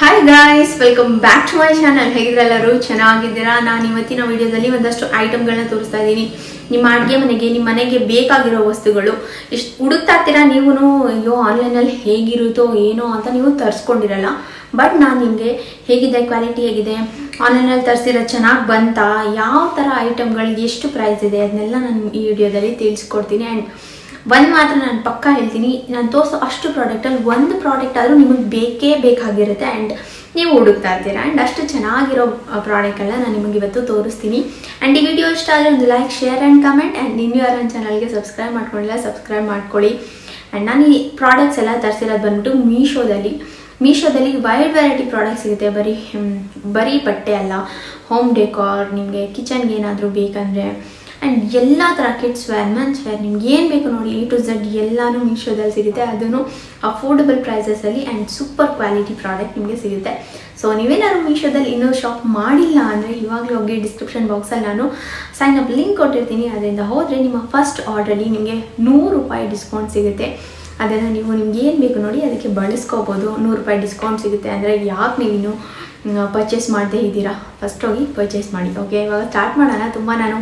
Hi guys, welcome back to my channel. ಹೇಗಿದ್ರೆಲ್ಲರೂ ಚೆನ್ನಾಗಿದ್ದೀರಾ? ನಾನು ಇವತ್ತಿನ ವಿಡಿಯೋದಲ್ಲಿ ಒಂದಷ್ಟು ಐಟಮ್ಗಳನ್ನ ತೋರಿಸ್ತಾ ಇದ್ದೀನಿ. ನಿಮ್ಮ ಅಡುಗೆ ಮನೆಗೆ, ನಿಮ್ಮ ಮನೆಗೆ ಬೇಕಾಗಿರೋ ವಸ್ತುಗಳು ಎಷ್ಟು ಹುಡುಕ್ತಾ ಇರ್ತೀರಾ ನೀವು. ಅಯ್ಯೋ ಆನ್ಲೈನಲ್ಲಿ ಹೇಗಿರುತ್ತೋ ಏನೋ ಅಂತ ನೀವು ತರಿಸ್ಕೊಂಡಿರಲ್ಲ. ಬಟ್ ನಾನು ನಿಮಗೆ ಹೇಗಿದೆ, ಕ್ವಾಲಿಟಿ ಹೇಗಿದೆ, ಆನ್ಲೈನಲ್ಲಿ ತರಿಸಿರೋದು ಚೆನ್ನಾಗಿ ಬಂತಾ, ಯಾವ ಥರ ಐಟಮ್ಗಳಿಗೆ ಎಷ್ಟು ಪ್ರೈಸ್ ಇದೆ ಅದನ್ನೆಲ್ಲ ನಾನು ಈ ವಿಡಿಯೋದಲ್ಲಿ ತಿಳಿಸ್ಕೊಡ್ತೀನಿ. ಆ್ಯಂಡ್ ಒಂದು ಮಾತ್ರ ನಾನು ಪಕ್ಕಾ ಹೇಳ್ತೀನಿ, ನಾನು ತೋರಿಸೋ ಅಷ್ಟು ಪ್ರಾಡಕ್ಟಲ್ಲಿ ಒಂದು ಪ್ರಾಡಕ್ಟ್ ಆದರೂ ನಿಮಗೆ ಬೇಕಾಗಿರುತ್ತೆ ಆ್ಯಂಡ್ ನೀವು ಹುಡುಕ್ತಾ ಇರ್ತೀರಾ. ಆ್ಯಂಡ್ ಅಷ್ಟು ಚೆನ್ನಾಗಿರೋ ಪ್ರಾಡಕ್ಟೆಲ್ಲ ನಾನು ನಿಮಗೆ ಇವತ್ತು ತೋರಿಸ್ತೀನಿ. ಆ್ಯಂಡ್ ಈ ವಿಡಿಯೋ ಇಷ್ಟ ಆದರೆ ಒಂದು like, share and comment. And ನೀವು ಯಾರು ನನ್ನ ಚಾನಲ್ಗೆ ಸಬ್ಸ್ಕ್ರೈಬ್ ಮಾಡ್ಕೊಂಡಿಲ್ಲ, ಸಬ್ಸ್ಕ್ರೈಬ್ ಮಾಡ್ಕೊಳ್ಳಿ. ಆ್ಯಂಡ್ ನಾನು ಈ ಪ್ರಾಡಕ್ಟ್ಸ್ ಎಲ್ಲ ತರಿಸಿರೋದು ಬಂದ್ಬಿಟ್ಟು ಮೀಶೋದಲ್ಲಿ ವೈಡ್ ವೆರೈಟಿ ಪ್ರಾಡಕ್ಟ್ಸ್ ಸಿಗುತ್ತೆ. ಬರೀ ಬಟ್ಟೆ ಅಲ್ಲ, ಹೋಮ್ ಡೆಕೋರ್, ನಿಮಗೆ ಕಿಚನ್ಗೆ ಏನಾದರೂ ಬೇಕಂದರೆ, ಆ್ಯಂಡ್ ಎಲ್ಲ ಥರ ಕಿಡ್ಸ್ ವೇರ್, ಮೆನ್ಸ್ ವೇರ್, ನಿಮ್ಗೆ ಏನು ಬೇಕು ನೋಡಿ A to Z ಎಲ್ಲನೂ ಮೀಶೋದಲ್ಲಿ ಸಿಗುತ್ತೆ. ಅದನ್ನು ಅಫೋರ್ಡಬಲ್ ಪ್ರೈಸಸಲ್ಲಿ ಆ್ಯಂಡ್ ಸೂಪರ್ ಕ್ವಾಲಿಟಿ ಪ್ರಾಡಕ್ಟ್ ನಿಮಗೆ ಸಿಗುತ್ತೆ. ಸೊ ನೀವೇನಾದ್ರು ಮೀಶೋದಲ್ಲಿ ಇನ್ನೂ ಶಾಪ್ ಮಾಡಿಲ್ಲ ಅಂದರೆ ಇವಾಗಲೇ ಹೋಗಿ ಡಿಸ್ಕ್ರಿಪ್ಷನ್ ಬಾಕ್ಸಲ್ಲಿ ನಾನು ಸೈನ್ ಅಪ್ ಲಿಂಕ್ ಕೊಟ್ಟಿರ್ತೀನಿ. ಅದರಿಂದ ಹೋದರೆ ನಿಮ್ಮ ಫಸ್ಟ್ ಆರ್ಡ್ರಲ್ಲಿ ನಿಮಗೆ ₹100 ಡಿಸ್ಕೌಂಟ್ ಸಿಗುತ್ತೆ. ಅದನ್ನು ನೀವು ನಿಮ್ಗೆ ಏನು ಬೇಕು ನೋಡಿ ಅದಕ್ಕೆ ಬಳಸ್ಕೋಬೋದು. ₹100 ಡಿಸ್ಕೌಂಟ್ ಸಿಗುತ್ತೆ ಅಂದರೆ ಯಾಕೆ ನೀವಿನ್ನು ಪರ್ಚೇಸ್ ಮಾಡದೇ ಇದ್ದೀರಾ? ಫಸ್ಟ್ ಹೋಗಿ ಪರ್ಚೇಸ್ ಮಾಡಿ. ಓಕೆ, ಇವಾಗ ಸ್ಟಾರ್ಟ್ ಮಾಡೋಣ. ತುಂಬ ನಾನು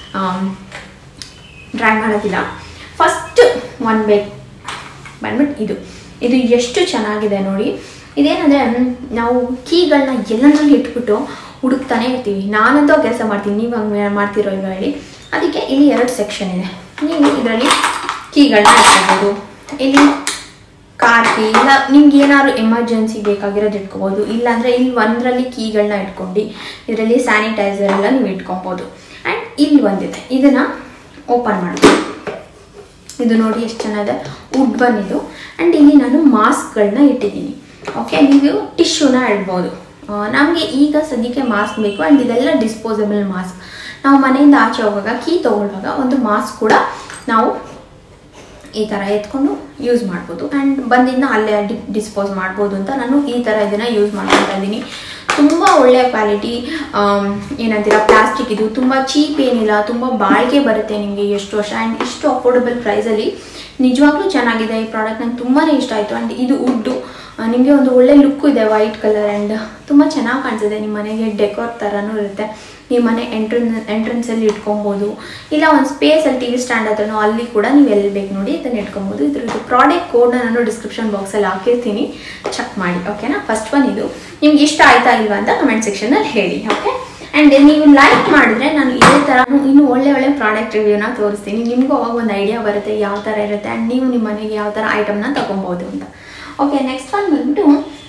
ಡ್ರೈ ಮಾಡೋದಿಲ್ಲ. ಫಸ್ಟ್ ಒನ್ ಬೇಕ್ ಬಂದ್ಬಿಟ್ಟು ಇದು ಎಷ್ಟು ಚೆನ್ನಾಗಿದೆ ನೋಡಿ. ಇದೇನಂದರೆ ನಾವು ಕೀಗಳನ್ನ ಎಲ್ಲಂದ್ರಲ್ಲಿ ಇಟ್ಬಿಟ್ಟು ಹುಡುಕ್ತಾನೆ ಇರ್ತೀವಿ. ನಾನಂತೂ ಕೆಲಸ ಮಾಡ್ತೀನಿ, ನೀವು ಹಂಗೆ ಮಾಡ್ತಿರೋ ಇವಾಗ ಹೇಳಿ. ಅದಕ್ಕೆ ಇಲ್ಲಿ 2 ಸೆಕ್ಷನ್ ಇದೆ. ನೀವು ಇದರಲ್ಲಿ ಕೀಗಳನ್ನ ಇಟ್ಕೋಬೋದು. ಇಲ್ಲಿ ಕಾರ್ ಕೀ, ಇಲ್ಲ ನಿಮ್ಗೆ ಏನಾದ್ರು ಎಮರ್ಜೆನ್ಸಿ ಬೇಕಾಗಿರೋದು ಇಟ್ಕೋಬೋದು. ಇಲ್ಲಾಂದರೆ ಇಲ್ಲಿ ಒಂದರಲ್ಲಿ ಕೀಗಳನ್ನ ಇಟ್ಕೊಂಡು ಇದರಲ್ಲಿ ಸ್ಯಾನಿಟೈಸರ್ ಎಲ್ಲ ನೀವು ಇಟ್ಕೊಬೋದು. ಆ್ಯಂಡ್ ಇಲ್ಲಿ ಒಂದಿದೆ, ಇದನ್ನು ಓಪನ್ ಮಾಡ್ಬೋದು. ಇದು ನೋಡಿ ಎಷ್ಟು ಚೆನ್ನಾಗಿದೆ, ವುಡ್ ಬಂದಿದ್ದು. ಆ್ಯಂಡ್ ಇಲ್ಲಿ ನಾನು ಮಾಸ್ಕ್ಗಳನ್ನ ಇಟ್ಟಿದ್ದೀನಿ. ಓಕೆ, ನೀವು ಟಿಶ್ಯೂನ ಇಡ್ಬೋದು. ನಮಗೆ ಈಗ ಸದ್ಯಕ್ಕೆ ಮಾಸ್ಕ್ ಬೇಕು. ಆ್ಯಂಡ್ ಇದೆಲ್ಲ ಡಿಸ್ಪೋಸಬಲ್ ಮಾಸ್ಕ್. ನಾವು ಮನೆಯಿಂದ ಆಚೆ ಹೋಗುವಾಗ ಕೀ ತೊಗೊಳ್ಳುವಾಗ ಒಂದು ಮಾಸ್ಕ್ ಕೂಡ ನಾವು ಈ ಥರ ಎತ್ಕೊಂಡು ಯೂಸ್ ಮಾಡ್ಬೋದು. ಆ್ಯಂಡ್ ಬಂದಿಂದ ಅಲ್ಲೇ ಡಿಸ್ಪೋಸ್ ಮಾಡ್ಬೋದು ಅಂತ ನಾನು ಈ ಥರ ಇದನ್ನು ಯೂಸ್ ಮಾಡ್ಕೊತಾ ಇದ್ದೀನಿ. ತುಂಬ ಒಳ್ಳೆಯ ಕ್ವಾಲಿಟಿ, ಏನಂತೀರ, ಪ್ಲಾಸ್ಟಿಕ್. ಇದು ತುಂಬ ಚೀಪ್ ಏನಿಲ್ಲ, ತುಂಬ ಬಾಳಿಕೆ ಬರುತ್ತೆ ನಿಮಗೆ ಎಷ್ಟು ವರ್ಷ. ಆ್ಯಂಡ್ ಇಷ್ಟು ಅಫೋರ್ಡಬಲ್ ಪ್ರೈಸಲ್ಲಿ ನಿಜವಾಗ್ಲೂ ಚೆನ್ನಾಗಿದೆ ಈ ಪ್ರಾಡಕ್ಟ್. ನಂಗೆ ತುಂಬಾ ಇಷ್ಟ ಆಯಿತು. ಆ್ಯಂಡ್ ಇದು ವುಡ್ಡು, ನಿಮಗೆ ಒಂದು ಒಳ್ಳೆ ಲುಕ್ಕು ಇದೆ, ವೈಟ್ ಕಲರ್. ಆ್ಯಂಡ್ ತುಂಬ ಚೆನ್ನಾಗಿ ಕಾಣಿಸುತ್ತೆ. ನಿಮ್ಮ ಮನೆಗೆ ಡೆಕೋರ್ ಥರನೂ ಇರುತ್ತೆ. ನಿಮ್ಮ ಮನೆ ಎಂಟ್ರೆನ್ಸಲ್ಲಿ ಇಟ್ಕೊಬೋದು. ಇಲ್ಲ ಒಂದು ಸ್ಪೇಸಲ್ಲಿ TV ಸ್ಟ್ಯಾಂಡ್ ಹತ್ರನೋ ಅಲ್ಲಿ ಕೂಡ ನೀವು ಎಲ್ಲಿ ಬೇಕು ನೋಡಿ ಇದನ್ನು ಇಟ್ಕೊಬೋದು. ಇದ್ರದ್ದು ಪ್ರಾಡಕ್ಟ್ ಕೋಡ್ನ ನಾನು ಡಿಸ್ಕ್ರಿಪ್ಷನ್ ಬಾಕ್ಸಲ್ಲಿ ಹಾಕಿರ್ತೀನಿ, ಚೆಕ್ ಮಾಡಿ. ಓಕೆನಾ? ಫಸ್ಟ್ ಒನ್ ಇದು. ನಿಮ್ಗೆ ಇಷ್ಟ ಆಯ್ತಾ ಇಲ್ವಾ ಅಂತ ಕಮೆಂಟ್ ಸೆಕ್ಷನಲ್ಲಿ ಹೇಳಿ. ಓಕೆ, ಆ್ಯಂಡ್ ನೀವು ಲೈಕ್ ಮಾಡಿದ್ರೆ ನಾನು ಇದೇ ಥರ ಇನ್ನೂ ಒಳ್ಳೆ ಪ್ರಾಡಕ್ಟ್ ರಿವ್ಯೂನ ತೋರಿಸ್ತೀನಿ. ನಿಮಗೂ ಅವಾಗ ಒಂದು ಐಡಿಯಾ ಬರುತ್ತೆ ಯಾವ ಥರ ಇರುತ್ತೆ. ಆ್ಯಂಡ್ ನೀವು ನಿಮ್ಮ ಮನೆಗೆ ಯಾವ ಥರ ಐಟಮ್ನ ತೊಗೊಬೋದು ಅಂತ. ಓಕೆ, ನೆಕ್ಸ್ಟ್ ಒನ್ ಬಂದ್ಬಿಟ್ಟು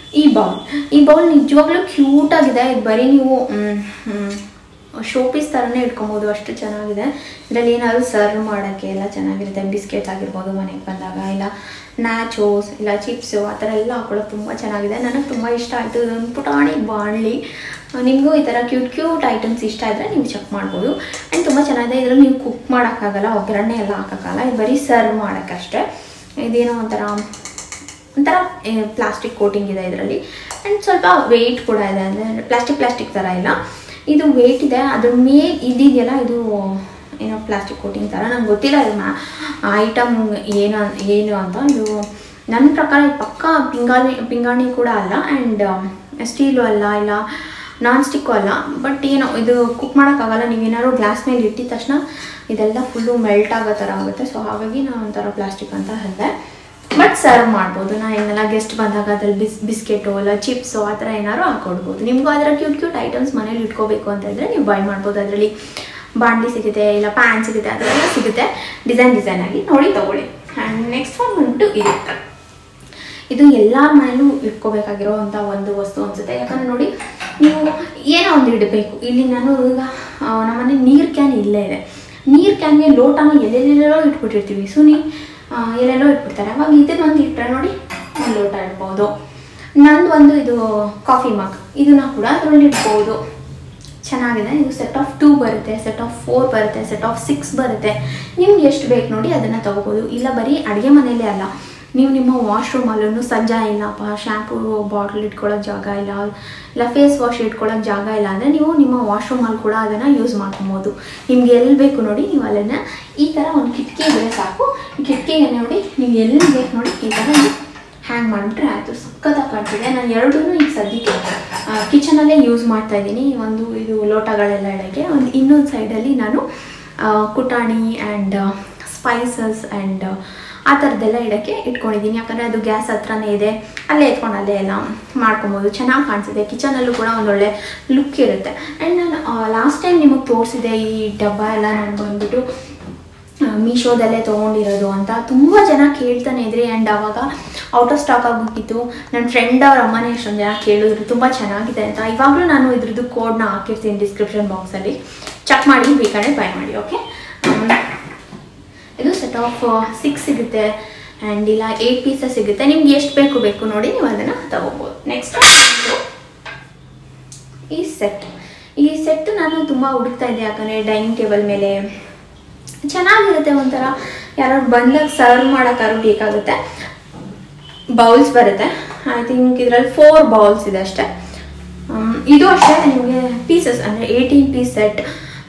ಈ ಬೌಲ್ ನಿಜವಾಗ್ಲೂ ಕ್ಯೂಟಾಗಿದೆ. ಇದು ಬರೀ ನೀವು ಶೋ ಪೀಸ್ ಥರನೇ ಇಟ್ಕೊಬೋದು, ಅಷ್ಟು ಚೆನ್ನಾಗಿದೆ. ಇದರಲ್ಲಿ ಏನಾದರೂ ಸರ್ವ್ ಮಾಡೋಕ್ಕೆ ಎಲ್ಲ ಚೆನ್ನಾಗಿರುತ್ತೆ. ಬಿಸ್ಕೆಟ್ಸ್ ಆಗಿರ್ಬೋದು ಮನೆಗೆ ಬಂದಾಗ, ಇಲ್ಲ ನ್ಯಾಚೋಸ್, ಇಲ್ಲ ಚಿಪ್ಸು, ಆ ಥರ ಎಲ್ಲ ಹಾಕೊಳ್ಳೋದು ತುಂಬ ಚೆನ್ನಾಗಿದೆ. ನನಗೆ ತುಂಬ ಇಷ್ಟ ಆಯಿತು. ಇದೊಂದು ಪುಟಾಣಿ ಬಾಣಲಿ. ನಿಮಗೂ ಈ ಥರ ಕ್ಯೂಟ್ ಐಟಮ್ಸ್ ಇಷ್ಟ ಇದ್ದರೆ ನೀವು ಚೆಕ್ ಮಾಡ್ಬೋದು. ಆ್ಯಂಡ್ ತುಂಬ ಚೆನ್ನಾಗಿದೆ. ಇದರಲ್ಲಿ ನೀವು ಕುಕ್ ಮಾಡೋಕ್ಕಾಗಲ್ಲ, ಒಗ್ಗರಣೆ ಎಲ್ಲ ಹಾಕೋಕ್ಕಾಗಲ್ಲ. ಇದು ಬರೀ ಸರ್ವ್ ಮಾಡೋಕ್ಕಷ್ಟೇ. ಇದೇನೋ ಒಂಥರ ಪ್ಲಾಸ್ಟಿಕ್ ಕೋಟಿಂಗ್ ಇದೆ ಇದರಲ್ಲಿ. ಆ್ಯಂಡ್ ಸ್ವಲ್ಪ ವೆಯ್ಟ್ ಕೂಡ ಇದೆ, ಅಂದರೆ ಪ್ಲಾಸ್ಟಿಕ್ ಥರ ಇಲ್ಲ, ಇದು ವೆಯ್ಟ್ ಇದೆ. ಅದ್ರ ಮೇಲೆ ಇದೆಯಲ್ಲ, ಇದು ಏನೋ ಪ್ಲಾಸ್ಟಿಕ್ ಕೋಟಿಂಗ್ ಥರ. ನಂಗೆ ಗೊತ್ತಿಲ್ಲ ಇದು ಐಟಮ್ ಏನು ಅಂತ. ಇದು ನನ್ನ ಪ್ರಕಾರ ಇದು ಪಕ್ಕಾ ಪಿಂಗಾಣಿ ಕೂಡ ಅಲ್ಲ, ಆ್ಯಂಡ್ ಸ್ಟೀಲು ಅಲ್ಲ, ಇಲ್ಲ ನಾನ್ ಸ್ಟಿಕ್ಕು ಅಲ್ಲ. ಬಟ್ ಏನೋ ಇದು ಕುಕ್ ಮಾಡೋಕ್ಕಾಗಲ್ಲ. ನೀವೇನಾದ್ರು ಗ್ಲಾಸ್ ಮೇಲೆ ಇಟ್ಟಿದ ತಕ್ಷಣ ಇದೆಲ್ಲ ಫುಲ್ಲು ಮೆಲ್ಟ್ ಆಗೋ ಥರ ಆಗುತ್ತೆ. ಸೊ ಹಾಗಾಗಿ ನಾನು ಒಂಥರ ಪ್ಲಾಸ್ಟಿಕ್ ಅಂತ ಹೇಳಿದೆ. ಬಟ್ ಸರ್ವ್ ಮಾಡ್ಬೋದು. ನಾನು ಏನೆಲ್ಲ ಗೆಸ್ಟ್ ಬಂದಾಗ ಅದ್ರಲ್ಲಿ ಬಿಸ್ಕೆಟು ಇಲ್ಲ ಚಿಪ್ಸು ಆ ಥರ ಏನಾದ್ರು ಹಾಕೊಡ್ಬೋದು. ನಿಮಗೂ ಅದರ ಕ್ಯೂಟ್ ಐಟಮ್ಸ್ ಮನೇಲಿ ಇಟ್ಕೋಬೇಕು ಅಂತ ಇದ್ದರೆ ನೀವು ಬೈ ಮಾಡ್ಬೋದು. ಅದರಲ್ಲಿ ಬಾಂಡ್ಲಿ ಸಿಗುತ್ತೆ, ಇಲ್ಲ ಪ್ಯಾನ್ ಸಿಗುತ್ತೆ, ಅದೆಲ್ಲ ಸಿಗುತ್ತೆ. ಡಿಸೈನ್ ಆಗಿ ನೋಡಿ ತೊಗೊಳ್ಳಿ. ಆ್ಯಂಡ್ ನೆಕ್ಸ್ಟ್ ಒನ್ ಬಂದ್ಬಿಟ್ಟು ಇದು ಎಲ್ಲ ಮನೇಲೂ ಇಟ್ಕೋಬೇಕಾಗಿರೋ ಅಂಥ ಒಂದು ವಸ್ತು ಅನಿಸುತ್ತೆ. ಯಾಕಂದರೆ ನೋಡಿ, ನೀವು ಏನೋ ಒಂದು ಇಡಬೇಕು. ಇಲ್ಲಿ ನಾನು ಈಗ ನಮ್ಮನೆ ನೀರು ಕ್ಯಾನ್ ಇಲ್ಲೇ ಇದೆ. ನೀರು ಕ್ಯಾನ್ಗೆ ಲೋಟನ ಎಲ್ಲೆಲ್ಲೆಲ್ಲೋ ಇಟ್ಬಿಟ್ಟಿರ್ತೀವಿ. ಎಲ್ಲೆಲ್ಲೋ ಇಟ್ಬಿಡ್ತಾರೆ. ಅವಾಗ ಇದನ್ನೊಂದು ಇಟ್ಟರೆ ನೋಡಿ ಒಂದು ಲೋಟ ಇಡ್ಬೋದು. ನಂದು ಒಂದು ಇದು ಕಾಫಿ ಮಗ್, ಇದನ್ನ ಕೂಡ ಅದರಲ್ಲಿ ಇಟ್ಬೋದು. ಚೆನ್ನಾಗಿದೆ. ಇದು ಸೆಟ್ ಆಫ್ 2 ಬರುತ್ತೆ, ಸೆಟ್ ಆಫ್ 4 ಬರುತ್ತೆ, ಸೆಟ್ ಆಫ್ 6 ಬರುತ್ತೆ. ನಿಮ್ಗೆ ಎಷ್ಟು ಬೇಕು ನೋಡಿ ಅದನ್ನು ತೊಗೋಬೋದು. ಇಲ್ಲ ಬರೀ ಅಡುಗೆ ಮನೆಯಲ್ಲೇ ಅಲ್ಲ, ನೀವು ನಿಮ್ಮ ವಾಶ್ರೂಮಲ್ಲೂ ಸಜ್ಜಾ ಇಲ್ಲಪ್ಪ, ಶ್ಯಾಂಪೂ ಬಾಟ್ಲ್ ಇಟ್ಕೊಳ್ಳೋಕೆ ಜಾಗ ಇಲ್ಲ ಫೇಸ್ ವಾಶ್ ಇಟ್ಕೊಳ್ಳೋಕೆ ಜಾಗ ಇಲ್ಲ ಅಂದರೆ ನೀವು ನಿಮ್ಮ ವಾಶ್ರೂಮಲ್ಲಿ ಕೂಡ ಅದನ್ನು ಯೂಸ್ ಮಾಡ್ಕೊಬೋದು. ನಿಮ್ಗೆ ಎಲ್ಲಿ ಬೇಕು ನೋಡಿ ನೀವು ಅಲ್ಲನ್ನು ಈ ಥರ ಒಂದು ಕಿಟಕಿ ಇದ್ದರೆ ಸಾಕು. ಈ ಕಿಟಕಿಗೆ ನೋಡಿ ನೀವು ಎಲ್ಲಿ ಬೇಕು ನೋಡಿ ಈ ಥರ ಹ್ಯಾಂಗ್ ಮಾಡಿಬಿಟ್ರೆ ಆಯಿತು. ಸಕ್ಕತ್ತಾಗಿ ಕಾಣ್ತಿದೆ. ನಾನು ಎರಡೂ ಈಗ ಸದ್ಯಕ್ಕೆ ಕಿಚನಲ್ಲೇ ಯೂಸ್ ಮಾಡ್ತಾ ಇದ್ದೀನಿ. ಒಂದು ಇದು ಲೋಟಗಳೆಲ್ಲ ಇಡೋಕ್ಕೆ, ಒಂದು ಇನ್ನೊಂದು ಸೈಡಲ್ಲಿ ನಾನು ಕುಟಾಣಿ ಆ್ಯಂಡ್ ಸ್ಪೈಸಸ್ ಆ್ಯಂಡ್ ಆ ಥರದ್ದೆಲ್ಲ ಇಡೋಕ್ಕೆ ಇಟ್ಕೊಂಡಿದ್ದೀನಿ. ಯಾಕಂದರೆ ಅದು ಗ್ಯಾಸ್ ಹತ್ರನೇ ಇದೆ, ಅಲ್ಲೇ ಎತ್ಕೊಂಡು ಅಲ್ಲೇ ಎಲ್ಲ ಮಾಡ್ಕೊಬೋದು. ಚೆನ್ನಾಗಿ ಕಾಣಿಸಿದೆ. ಕಿಚನಲ್ಲೂ ಕೂಡ ಒಂದೊಳ್ಳೆ ಲುಕ್ ಇರುತ್ತೆ. ಆ್ಯಂಡ್ ನಾನು ಲಾಸ್ಟ್ ಟೈಮ್ ನಿಮಗೆ ತೋರಿಸಿದೆ ಈ ಡಬ್ಬ ಎಲ್ಲ ನಾನು ಬಂದ್ಬಿಟ್ಟು ಮೀಶೋದಲ್ಲೇ ತೊಗೊಂಡಿರೋದು ಅಂತ. ತುಂಬ ಜನ ಕೇಳ್ತಾನೆ ಇದ್ರಿ. ಆ್ಯಂಡ್ ಆವಾಗ ಔಟ್ ಆಫ್ ಸ್ಟಾಕ್ ಆಗಿಬಿಟ್ಟಿತ್ತು. ನನ್ನ ಫ್ರೆಂಡ್ ಅವ್ರ ಅಮ್ಮನೇ ಎಷ್ಟೊಂದು ಜನ ಕೇಳಿದ್ರು ತುಂಬ ಚೆನ್ನಾಗಿದೆ ಅಂತ. ಇವಾಗಲೂ ನಾನು ಇದ್ರದ್ದು ಕೋಡ್ನ ಹಾಕಿರ್ತೀನಿ ಡಿಸ್ಕ್ರಿಪ್ಷನ್ ಬಾಕ್ಸಲ್ಲಿ, ಚೆಕ್ ಮಾಡಿ ಬೇಕಾದ್ರೆ ಬೈ ಮಾಡಿ. ಓಕೆ, ಇದು ಸೆಟ್ ಆಫ್ 6 ಸಿಗುತ್ತೆ ಆ್ಯಂಡ್ ಇಲ್ಲ 8 ಪೀಸಸ್ ಸಿಗುತ್ತೆ. ನಿಮ್ಗೆ ಎಷ್ಟು ಬೇಕು ನೋಡಿ ನೀವು ಅದನ್ನು ತಗೋಬೋದು. ನೆಕ್ಸ್ಟ್ ಈ ಸೆಟ್ ನಾನು ತುಂಬ ಹುಡುಕ್ತಾ ಇದ್ದೆ. ಯಾಕಂದರೆ ಡೈನಿಂಗ್ ಟೇಬಲ್ ಮೇಲೆ ಚೆನ್ನಾಗಿರುತ್ತೆ. ಒಂಥರ ಯಾರು ಬಂದಾಗ ಸರ್ವ್ ಮಾಡೋಕ್ಕಾದ್ರೂ ಬೇಕಾಗುತ್ತೆ. ಬೌಲ್ಸ್ ಬರುತ್ತೆ. ಐ ಥಿಂಕ್ ಇದರಲ್ಲಿ 4 ಬೌಲ್ಸ್ ಇದೆ ಅಷ್ಟೇ. ಇದು ಅಷ್ಟೇ ನಿಮಗೆ ಪೀಸಸ್ ಅಂದರೆ 18 ಪೀಸ್ ಸೆಟ್,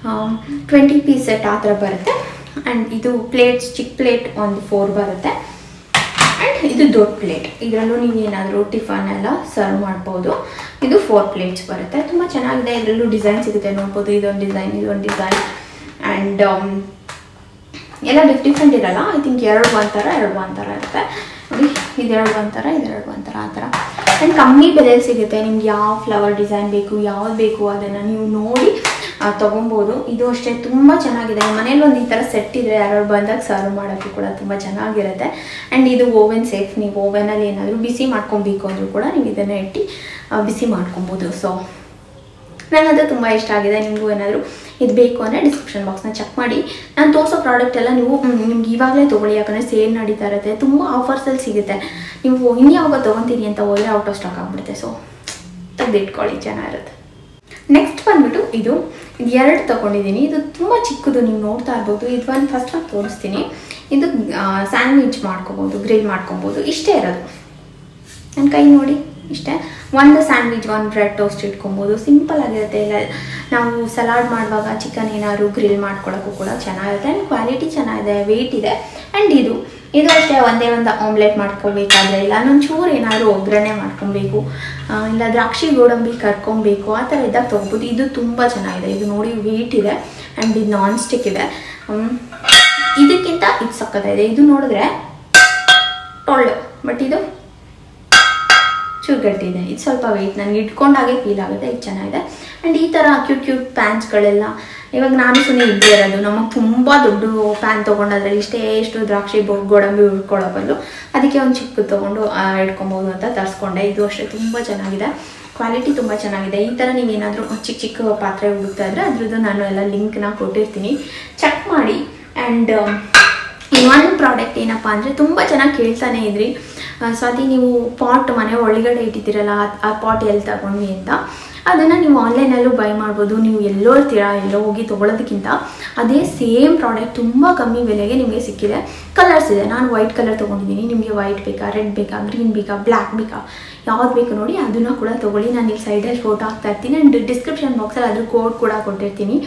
20 ಪೀಸ್ ಸೆಟ್ ಆ ಥರ ಬರುತ್ತೆ. ಆ್ಯಂಡ್ ಇದು ಪ್ಲೇಟ್ಸ್, ಚಿಕ್ಕ ಪ್ಲೇಟ್ ಒಂದು 4 ಬರುತ್ತೆ. ಆ್ಯಂಡ್ ಇದು ದೊಡ್ಡ ಪ್ಲೇಟ್. ಇದರಲ್ಲೂ ನೀವು ಏನಾದರೂ ಟಿಫನ್ ಎಲ್ಲ ಸರ್ವ್ ಮಾಡ್ಬೋದು. ಇದು 4 ಪ್ಲೇಟ್ಸ್ ಬರುತ್ತೆ. ತುಂಬ ಚೆನ್ನಾಗಿದೆ. ಇದರಲ್ಲೂ ಡಿಸೈನ್ ಸಿಗುತ್ತೆ, ನೋಡ್ಬೋದು. ಇದೊಂದು ಡಿಸೈನ್, ಆ್ಯಂಡ್ ಎಲ್ಲ ಡಿಫ್ರೆಂಟ್ ಇರಲ್ಲ. ಐ ಥಿಂಕ್ 2 ಒಂಥರ ಇರುತ್ತೆ ನೋಡಿ. ಇದೆರಡು ಒಂಥರ ಆ ಥರ. ಆ್ಯಂಡ್ ಕಮ್ಮಿ ಬೆಲೆಯಲ್ಲಿ ಸಿಗುತ್ತೆ. ನಿಮ್ಗೆ ಯಾವ ಫ್ಲವರ್ ಡಿಸೈನ್ ಬೇಕು, ಯಾವ್ದು ಬೇಕು ಅದನ್ನು ನೀವು ನೋಡಿ ತೊಗೊಬೋದು. ಇದು ಅಷ್ಟೇ ತುಂಬ ಚೆನ್ನಾಗಿದೆ. ಮನೇಲಿ ಒಂದು ಈ ಥರ ಸೆಟ್ ಇದ್ದರೆ ಯಾರು ಬಂದಾಗ ಸರ್ವ್ ಮಾಡೋಕ್ಕೆ ಕೂಡ ತುಂಬ ಚೆನ್ನಾಗಿರುತ್ತೆ. ಆ್ಯಂಡ್ ಇದು ಓವೆನ್ ಸೇಫ್. ನೀವು ಓವೆನಲ್ಲಿ ಏನಾದರೂ ಬಿಸಿ ಮಾಡ್ಕೊಬೇಕು ಅಂದರೂ ಕೂಡ ನೀವು ಇದನ್ನು ಇಟ್ಟು ಬಿಸಿ ಮಾಡ್ಕೊಬೋದು. ಸೊ ನನಗದು ತುಂಬ ಇಷ್ಟ ಆಗಿದೆ. ನಿಮಗೂ ಏನಾದರೂ ಇದು ಬೇಕು ಅಂದರೆ ಡಿಸ್ಕ್ರಿಪ್ಷನ್ ಬಾಕ್ಸ್ನ ಚೆಕ್ ಮಾಡಿ. ನಾನು ತೋರಿಸೋ ಪ್ರಾಡಕ್ಟ್ ಎಲ್ಲ ನೀವು ನಿಮ್ಗೆ ಇವಾಗಲೇ ತೊಗೊಳ್ಳಿ. ಯಾಕಂದರೆ ಸೇಲ್ ನಡೀತಾ ಇರುತ್ತೆ. ತುಂಬ ಆಫರ್ಸಲ್ಲಿ ಸಿಗುತ್ತೆ. ನೀವು ಇನ್ಯಾವಾಗ ತೊಗೊತೀನಿ ಅಂತ ಹೋದರೆ ಔಟ್ ಆಫ್ ಸ್ಟಾಕ್ ಆಗಿಬಿಡುತ್ತೆ. ಸೊ ತೆಗೆದಿಟ್ಕೊಳ್ಳಿ, ಚೆನ್ನಾಗಿರುತ್ತೆ. ನೆಕ್ಸ್ಟ್ ಬಂದ್ಬಿಟ್ಟು ಇದು 2 ತೊಗೊಂಡಿದ್ದೀನಿ. ಇದು ತುಂಬ ಚಿಕ್ಕದು, ನೀವು ನೋಡ್ತಾ ಇರ್ಬೋದು. ಇದು ಒಂದು ಫಸ್ಟ್ ಆಗಿ ತೋರಿಸ್ತೀನಿ. ಇದು ಸ್ಯಾಂಡ್ವಿಚ್ ಮಾಡ್ಕೊಬೋದು, ಗ್ರಿಲ್ ಮಾಡ್ಕೊಬೋದು. ಇಷ್ಟೇ ಇರೋದು. ನನ್ನ ಕೈ ನೋಡಿ ಇಷ್ಟೇ. ಒಂದು ಸ್ಯಾಂಡ್ವಿಚ್, ಒಂದು ಬ್ರೆಡ್ ಟೋಸ್ಟ್ ಇಟ್ಕೊಬೋದು. ಸಿಂಪಲ್ ಆಗಿರುತ್ತೆ. ಇಲ್ಲ ನಾವು ಸಲಾಡ್ ಮಾಡುವಾಗ ಚಿಕನ್ ಏನಾದ್ರು ಗ್ರಿಲ್ ಮಾಡ್ಕೊಳ್ಳೋಕ್ಕೂ ಕೂಡ ಚೆನ್ನಾಗಿರುತ್ತೆ. ಆ್ಯಂಡ್ ಕ್ವಾಲಿಟಿ ಚೆನ್ನಾಗಿದೆ, ವೆಯ್ಟ್ ಇದೆ. ಆ್ಯಂಡ್ ಇದು ಅಷ್ಟೇ ಒಂದೇ ಒಂದು ಆಮ್ಲೆಟ್ ಮಾಡ್ಕೊಬೇಕಾದ್ರೆ, ಇಲ್ಲ ಒಂಚೂರು ಏನಾದರೂ ಒಗ್ಗರಣೆ ಮಾಡ್ಕೊಬೇಕು, ಇಲ್ಲ ದ್ರಾಕ್ಷಿ ಗೋಡಂಬಿ ಕರ್ಕೊಬೇಕು, ಆ ಥರ ಇದ್ದಾಗ ತೊಗೋಬೋದು. ಇದು ತುಂಬ ಚೆನ್ನಾಗಿದೆ. ಇದು ನೋಡಿ ವೆಯ್ಟ್ ಇದೆ. ಆ್ಯಂಡ್ ಇದು ನಾನ್ ಸ್ಟಿಕ್ ಇದೆ. ಇದಕ್ಕಿಂತ ಇದು ಸಕ್ಕತ್ತಾಗಿದೆ. ಇದು ನೋಡಿದ್ರೆ ಟೊಳ್ಳು, ಬಟ್ ಇದು ಚೂರು ಗಟ್ಟಿದೆ. ಇದು ಸ್ವಲ್ಪ ವೆಯ್ಟ್ ನನಗೆ ಇಟ್ಕೊಂಡಾಗೆ ಫೀಲ್ ಆಗುತ್ತೆ. ಇದು ಚೆನ್ನಾಗಿದೆ. ಆ್ಯಂಡ್ ಈ ಥರ ಕ್ಯೂಟ್ ಪ್ಯಾನ್ಸ್ಗಳೆಲ್ಲ ಇವಾಗ ನಾನು ಸುಮ್ಮನೆ ಇದ್ದೇ ಇರೋದು. ನಮಗೆ ತುಂಬ ದೊಡ್ಡ ಪ್ಯಾನ್ ತೊಗೊಂಡದ್ರಲ್ಲಿ ಎಷ್ಟು ದ್ರಾಕ್ಷಿ ಗೋಡಂಬಿ ಉಳ್ಕೊಳ್ಳೋ ಬದಲು ಅದಕ್ಕೆ ಒಂದು ಚಿಕ್ಕ ತೊಗೊಂಡು ಇಟ್ಕೊಬೋದು ಅಂತ ತರಿಸ್ಕೊಂಡೆ. ಇದು ಅಷ್ಟೇ ತುಂಬ ಚೆನ್ನಾಗಿದೆ. ಕ್ವಾಲಿಟಿ ತುಂಬ ಚೆನ್ನಾಗಿದೆ. ಈ ಥರ ನೀವೇನಾದರೂ ಚಿಕ್ಕ ಪಾತ್ರೆ ಹುಡುಕ್ತಾ ಇದ್ದರೆ ಅದ್ರದ್ದು ನಾನು ಎಲ್ಲ ಲಿಂಕ್ನ ಕೊಟ್ಟಿರ್ತೀನಿ, ಚೆಕ್ ಮಾಡಿ. ಆ್ಯಂಡ್ ಇನ್ನೊಂದು ಪ್ರಾಡಕ್ಟ್ ಏನಪ್ಪ ಅಂದರೆ ತುಂಬ ಚೆನ್ನಾಗಿ ಕೇಳ್ತಾನೆ ಇದ್ರಿ. ಸೊ ಅದೇ ನೀವು ಪಾಟ್ ಮನೆ ಒಳಗಡೆ ಇಟ್ಟಿದ್ದೀರಲ್ಲ, ಆ ಪಾಟ್ ಎಲ್ಲಿ ತಗೊಂಡ್ವಿ ಅಂತ, ಅದನ್ನು ನೀವು ಆನ್ಲೈನಲ್ಲೂ ಬೈ ಮಾಡ್ಬೋದು. ನೀವು ಎಲ್ಲೋ ಇರ್ತೀರಾ, ಎಲ್ಲೋ ಹೋಗಿ ತೊಗೊಳೋದಕ್ಕಿಂತ ಅದೇ ಸೇಮ್ ಪ್ರಾಡಕ್ಟ್ ತುಂಬ ಕಮ್ಮಿ ಬೆಲೆಗೆ ನಿಮಗೆ ಸಿಕ್ಕಿದೆ. ಕಲರ್ಸ್ ಇದೆ. ನಾನು ವೈಟ್ ಕಲರ್ ತೊಗೊಂಡಿದ್ದೀನಿ. ನಿಮಗೆ ವೈಟ್ ಬೇಕಾ, ರೆಡ್ ಬೇಕಾ, ಗ್ರೀನ್ ಬೇಕಾ, ಬ್ಲ್ಯಾಕ್ ಬೇಕಾ, ಯಾವ್ದು ಬೇಕು ನೋಡಿ ಅದನ್ನು ಕೂಡ ತೊಗೊಳ್ಳಿ. ನಾನು ಇಲ್ಲಿ ಸೈಡಲ್ಲಿ ಫೋಟೋ ಹಾಕ್ತಾ ಇರ್ತೀನಿ. ಆ್ಯಂಡ್ ಡಿಸ್ಕ್ರಿಪ್ಷನ್ ಬಾಕ್ಸಲ್ಲಿ ಅದ್ರ ಕೋಡ್ ಕೂಡ ಕೊಟ್ಟಿರ್ತೀನಿ.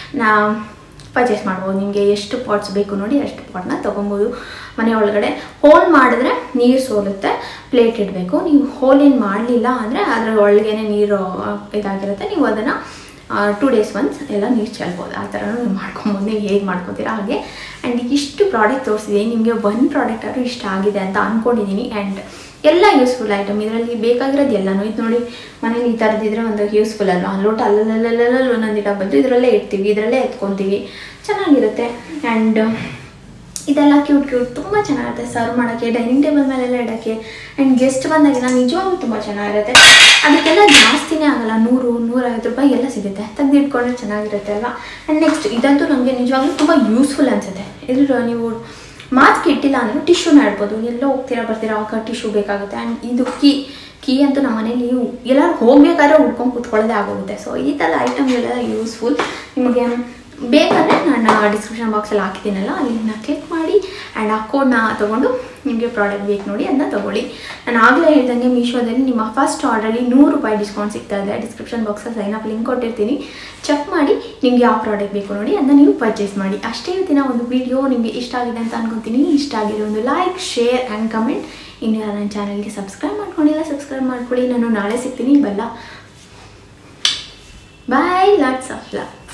ಪರ್ಚೇಸ್ ಮಾಡ್ಬೋದು. ನಿಮಗೆ ಎಷ್ಟು ಪಾಟ್ಸ್ ಬೇಕು ನೋಡಿ ಅಷ್ಟು ಪಾಟ್ನ ತೊಗೊಬೋದು. ಮನೆ ಒಳಗಡೆ ಹೋಲ್ ಮಾಡಿದ್ರೆ ನೀರು ಸೋಲುತ್ತೆ. ಪ್ಲೇಟ್ ಇಡಬೇಕು. ನೀವು ಹೋಲ್ ಏನು ಮಾಡಲಿಲ್ಲ ಅಂದರೆ ಅದರ ಒಳಗೇ ನೀರು ಇದಾಗಿರುತ್ತೆ. ನೀವು ಅದನ್ನು 2 days ಒನ್ಸ್ ಎಲ್ಲ ನೀರು ಚೆಲ್ಬೋದು. ಆ ಥರನೂ ನೀವು ಮಾಡ್ಕೊಬೋದು. ನೀವು ಹೇಗೆ ಮಾಡ್ಕೊತೀರಾ ಹಾಗೆ. ಆ್ಯಂಡ್ ಇಷ್ಟು ಪ್ರಾಡಕ್ಟ್ ತೋರಿಸಿದ್ದೀನಿ. ನಿಮಗೆ ಒಂದು ಪ್ರಾಡಕ್ಟ್ ಆದರೂ ಇಷ್ಟ ಆಗಿದೆ ಅಂತ ಅಂದ್ಕೊಂಡಿದ್ದೀನಿ. ಆ್ಯಂಡ್ ಎಲ್ಲ ಯೂಸ್ಫುಲ್ ಐಟಮ್. ಇದರಲ್ಲಿ ಬೇಕಾಗಿರೋದು ಎಲ್ಲನೂ. ಇದು ನೋಡಿ, ಮನೇಲಿ ಈ ಥರದಿದ್ರೆ ಒಂದು ಯೂಸ್ಫುಲ್ ಅಲ್ವಾ. ಲೋಟ ಅಲ್ಲಲ್ಲಲ್ಲಲ್ಲ ಒಂದೊಂದು ಇಡ ಬಂದು ಇದರಲ್ಲೇ ಇಡ್ತೀವಿ, ಇದರಲ್ಲೇ ಎತ್ಕೊತೀವಿ, ಚೆನ್ನಾಗಿರುತ್ತೆ. ಆ್ಯಂಡ್ ಇದೆಲ್ಲ ಕ್ಯೂಟ್ ತುಂಬ ಚೆನ್ನಾಗಿರುತ್ತೆ ಸರ್ವ್ ಮಾಡೋಕ್ಕೆ, ಡೈನಿಂಗ್ ಟೇಬಲ್ ಮೇಲೆಲ್ಲ ಇಡೋಕ್ಕೆ. ಆ್ಯಂಡ್ ಗೆಸ್ಟ್ ಬಂದಾಗೆಲ್ಲ ನಿಜವಾಗ್ಲೂ ತುಂಬ ಚೆನ್ನಾಗಿರುತ್ತೆ. ಅದಕ್ಕೆಲ್ಲ ಜಾಸ್ತಿನೇ ಆಗಲ್ಲ, 100-150 ರೂಪಾಯಿ ಎಲ್ಲ ಸಿಗುತ್ತೆ. ತೆಗೆದಿಟ್ಕೊಂಡ್ರೆ ಚೆನ್ನಾಗಿರುತ್ತೆ ಅಲ್ವಾ. ಆ್ಯಂಡ್ ನೆಕ್ಸ್ಟ್ ಇದಂತೂ ನಮಗೆ ನಿಜವಾಗ್ಲೂ ತುಂಬ ಯೂಸ್ಫುಲ್ ಅನಿಸುತ್ತೆ. ಇದ್ರ ನೀವು ಮಾಸ್ಕ್ ಇಟ್ಟಿಲ್ಲ ಅಂದರೂ ಟಿಶ್ಯೂನ ಇಡ್ಬೋದು. ಎಲ್ಲೋ ಹೋಗ್ತೀರಾ ಬರ್ತೀರಾ ಆವಾಗ ಟಿಶ್ಯೂ ಬೇಕಾಗುತ್ತೆ. ಆ್ಯಂಡ್ ಇದು ಕೀ ಅಂತೂ ನಮ್ಮ ಮನೇಲಿ ಎಲ್ಲರೂ ಹೋಗಬೇಕಾದ್ರೆ ಹುಡ್ಕೊಂಡು ಕೂತ್ಕೊಳ್ಳೋದೇ ಆಗೋಗುತ್ತೆ. ಸೊ ಈ ಥರ ಐಟಮ್ಗಳೆಲ್ಲ ಯೂಸ್ಫುಲ್. ನಿಮಗೆ ಬೇಕಾದರೆ ನಾನು ಡಿಸ್ಕ್ರಿಪ್ಷನ್ ಬಾಕ್ಸಲ್ಲಿ ಹಾಕಿದ್ದೀನಲ್ಲ, ಅಲ್ಲಿನ ಕ್ಲಿಕ್ ಮಾಡಿ ಆ್ಯಂಡ್ ಆ ಕೋಡ್ನ ತೊಗೊಂಡು ನಿಮಗೆ ಪ್ರಾಡಕ್ಟ್ ಬೇಕು ನೋಡಿ ಅದನ್ನ ತೊಗೊಳ್ಳಿ. ನಾನು ಆಗಲೇ ಹೇಳ್ದಂಗೆ ಮೀಶೋದಲ್ಲಿ ನಿಮ್ಮ ಫಸ್ಟ್ ಆರ್ಡರಲ್ಲಿ 100 ರೂಪಾಯಿ ಡಿಸ್ಕೌಂಟ್ ಸಿಗ್ತಾ ಇದೆ. ಡಿಸ್ಕ್ರಿಪ್ಷನ್ ಬಾಕ್ಸಲ್ಲಿ ಸೈನ್ ಅಪ್ ಲಿಂಕ್ ಕೊಟ್ಟಿರ್ತೀನಿ, ಚೆಕ್ ಮಾಡಿ ನಿಮಗೆ ಯಾವ ಪ್ರಾಡಕ್ಟ್ ಬೇಕು ನೋಡಿ ಅದನ್ನ ನೀವು ಪರ್ಚೇಸ್ ಮಾಡಿ. ಅಷ್ಟೇ ಇವತ್ತಿನ ಒಂದು ವಿಡಿಯೋ ನಿಮಗೆ ಇಷ್ಟ ಆಗಿದೆ ಅಂತ ಅನ್ಕೊತೀನಿ. ಇಷ್ಟ ಆಗಿರೋ ಒಂದು ಲೈಕ್, ಶೇರ್ ಆ್ಯಂಡ್ ಕಮೆಂಟ್ ಇನ್ನು ಯಾರು ನನ್ನ ಚಾನಲ್ಗೆ ಸಬ್ಸ್ಕ್ರೈಬ್ ಮಾಡ್ಕೊಂಡಿಲ್ಲ ಸಬ್ಸ್ಕ್ರೈಬ್ ಮಾಡ್ಕೊಳ್ಳಿ. ನಾನು ನಾಳೆ ಸಿಗ್ತೀನಿ. Bye, lots of love.